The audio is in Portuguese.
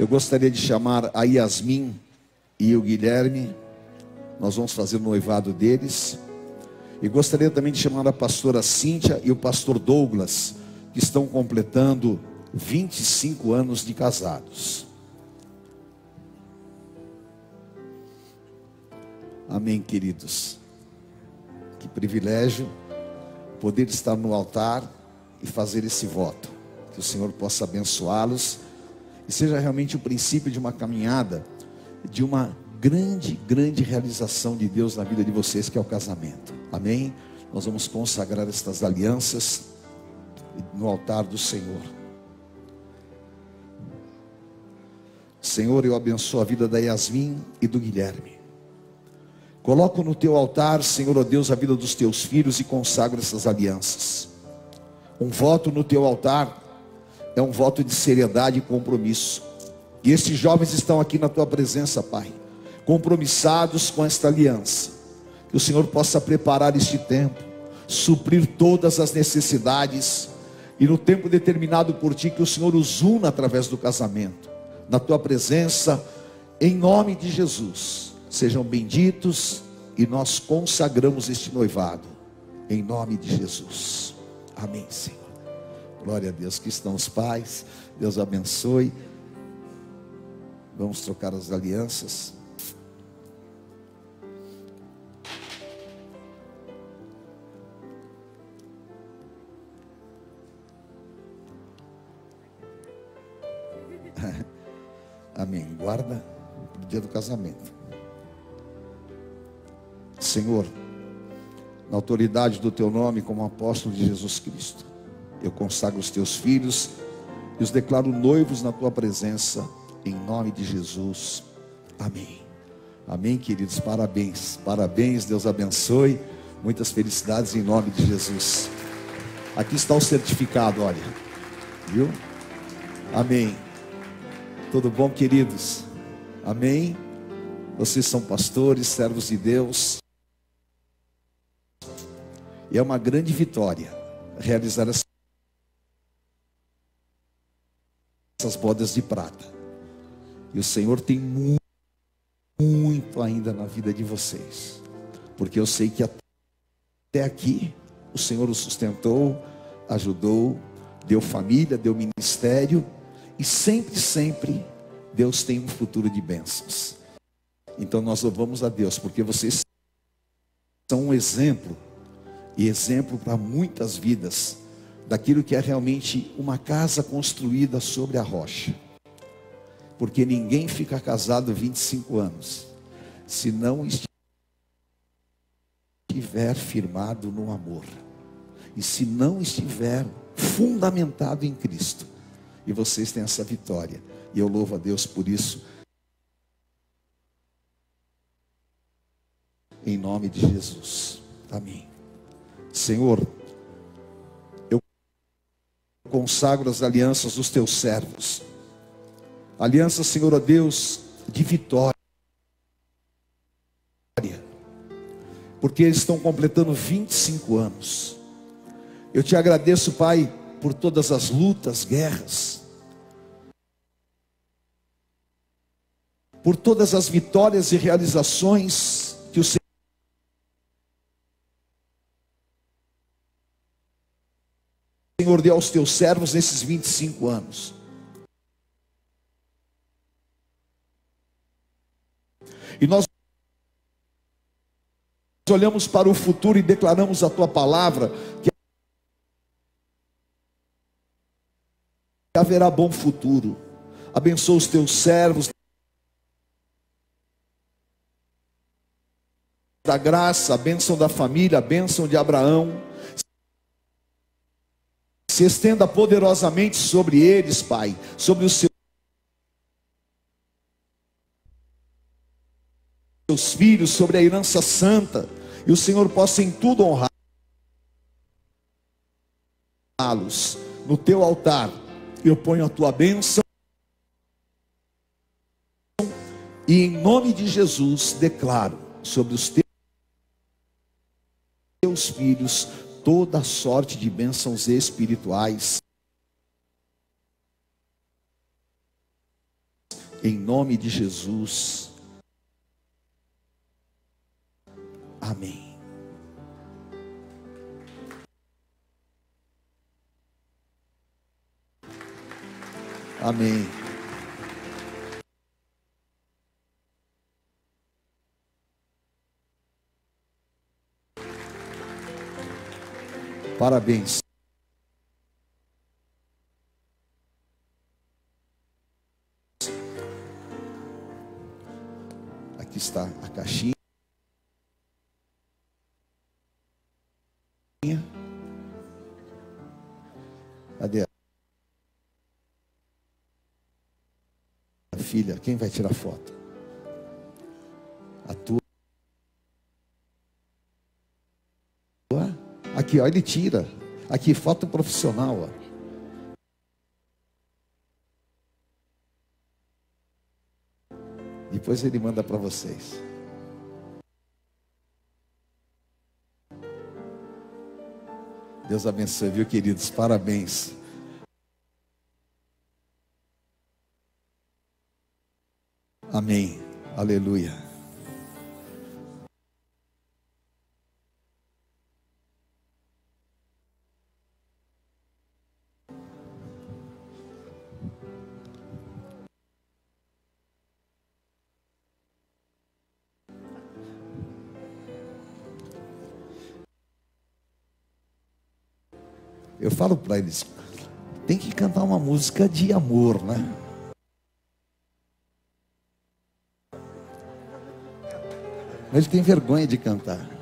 Eu gostaria de chamar a Yasmin e o Guilherme. Nós vamos fazer o noivado deles. E gostaria também de chamar a pastora Cíntia e o pastor Douglas, que estão completando 25 anos de casados. Amém, queridos. Que privilégio poder estar no altar e fazer esse voto. Que o Senhor possa abençoá-los e seja realmente o princípio de uma caminhada, de uma grande realização de Deus na vida de vocês, que é o casamento. Amém? Nós vamos consagrar estas alianças no altar do Senhor. Senhor, eu abençoo a vida da Yasmin e do Guilherme. Coloco no teu altar, Senhor, ó Deus, a vida dos teus filhos e consagro essas alianças. Um voto no teu altar é um voto de seriedade e compromisso. E estes jovens estão aqui na tua presença, Pai, compromissados com esta aliança. Que o Senhor possa preparar este tempo, suprir todas as necessidades, e no tempo determinado por ti, que o Senhor os una através do casamento, na tua presença, em nome de Jesus. Sejam benditos, e nós consagramos este noivado, em nome de Jesus. Amém, Senhor. Glória a Deus. Que estão os pais. Deus abençoe. Vamos trocar as alianças. Amém. Guarda o dia do casamento. Senhor, na autoridade do teu nome, como apóstolo de Jesus Cristo, eu consagro os teus filhos e os declaro noivos na tua presença, em nome de Jesus. Amém. Amém, queridos. Parabéns. Parabéns. Deus abençoe. Muitas felicidades em nome de Jesus. Aqui está o certificado, olha. Viu? Amém. Tudo bom, queridos? Amém. Vocês são pastores, servos de Deus. E é uma grande vitória realizar essas bodas de prata. E o Senhor tem muito ainda na vida de vocês. Porque eu sei que até aqui o Senhor os sustentou, ajudou, deu família, deu ministério. E sempre Deus tem um futuro de bênçãos. Então nós louvamos a Deus, porque vocês são um exemplo. E exemplo para muitas vidas, daquilo que é realmente uma casa construída sobre a rocha. Porque ninguém fica casado 25 anos, se não estiver firmado no amor, e se não estiver fundamentado em Cristo. E vocês têm essa vitória, e eu louvo a Deus por isso, em nome de Jesus. Amém. Senhor, eu consagro as alianças dos teus servos. Aliança, Senhor, ó Deus, de vitória. Porque eles estão completando 25 anos. Eu te agradeço, Pai, por todas as lutas, guerras. Por todas as vitórias e realizações que o Senhor deu aos teus servos nesses 25 anos. E nós olhamos para o futuro e declaramos a tua palavra, que haverá bom futuro. Abençoa os teus servos da graça, a bênção da família, a bênção de Abraão. Se estenda poderosamente sobre eles, Pai, sobre os seus filhos, sobre a herança santa, e o Senhor possa em tudo honrá-los. No teu altar eu ponho a tua bênção, e em nome de Jesus declaro sobre os teus filhos toda sorte de bênçãos espirituais, Em nome de Jesus. Amém. Amém. Parabéns. Aqui está a caixinha. Cadê a filha? Quem vai tirar foto? A tua. Aqui, ó, ele tira. Aqui, foto profissional, ó. Depois ele manda para vocês. Deus abençoe, viu, queridos? Parabéns. Amém. Aleluia. Eu falo para eles, tem que cantar uma música de amor, né? Ele tem vergonha de cantar.